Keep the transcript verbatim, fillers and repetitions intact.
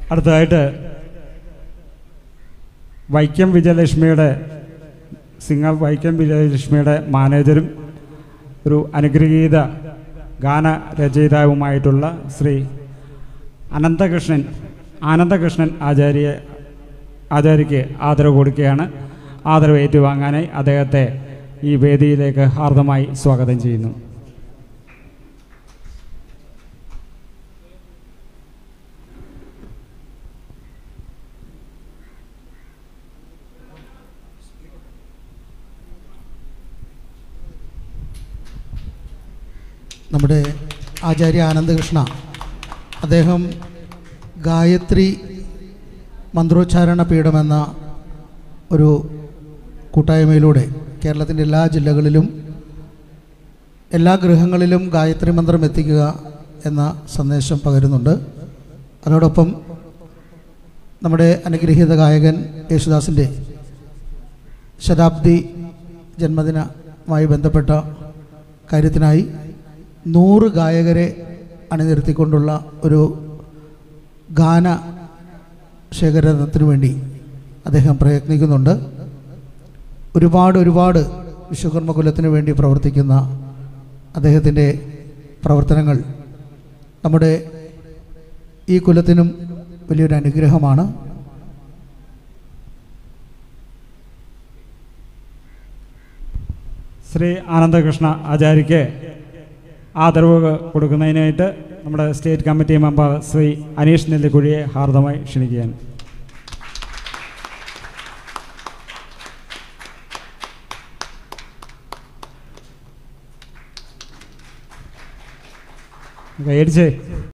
അടുത്തതായിട്ട് വൈക്കം വിജയലക്ഷ്മിയുടെ സിംഗർ വൈക്കം വിജയലക്ഷ്മിയുടെ മാനേജരും ഒരു അനുഗ്രഹീത ഗാനരചയിതാവുമായിട്ടുള്ള ശ്രീ അനന്തകൃഷ്ണൻ ആനന്ദകൃഷ്ണൻ ആചാര്യ ആചാര്യയ്ക്ക് ആദരവ് കൊടുക്കുകയാണ്. ആദരവ് ഏറ്റുവാങ്ങാനായി അദ്ദേഹത്തെ ഈ വേദിയിലേക്ക് ഹാർദമായി സ്വാഗതം ചെയ്യുന്നു. നമ്മുടെ ആചാര്യ ആനന്ദകൃഷ്ണ അദ്ദേഹം ഗായത്രി മന്ത്രോച്ചാരണ പീഠമെന്ന ഒരു കൂട്ടായ്മയിലൂടെ കേരളത്തിൻ്റെ എല്ലാ ജില്ലകളിലും എല്ലാ ഗൃഹങ്ങളിലും ഗായത്രി മന്ത്രം എത്തിക്കുക എന്ന സന്ദേശം പകരുന്നുണ്ട്. അതോടൊപ്പം നമ്മുടെ അനുഗ്രഹീത ഗായകൻ യേശുദാസിൻ്റെ ശതാബ്ദി ജന്മദിനവുമായി ബന്ധപ്പെട്ട കാര്യത്തിനായി നൂറ് ഗായകരെ അണിനിരത്തിക്കൊണ്ടുള്ള ഒരു ഗാന ശേഖരണത്തിനു വേണ്ടി അദ്ദേഹം പ്രയത്നിക്കുന്നുണ്ട്. ഒരുപാട് ഒരുപാട് വിശ്വകർമ്മ കുലത്തിന് വേണ്ടി പ്രവർത്തിക്കുന്ന അദ്ദേഹത്തിൻ്റെ പ്രവർത്തനങ്ങൾ നമ്മുടെ ഈ കുലത്തിനും വലിയൊരു അനുഗ്രഹമാണ്. ശ്രീ ആനന്ദകൃഷ്ണ ആചാര്യയ്ക്ക് ആദരവ് കൊടുക്കുന്നതിനായിട്ട് നമ്മുടെ state committee member Shri Aneesh നെല്ലിക്കുഴിയെ ഹാർദമായി ക്ഷണിക്കുകയാണ്. കൈയടിച്ചേ.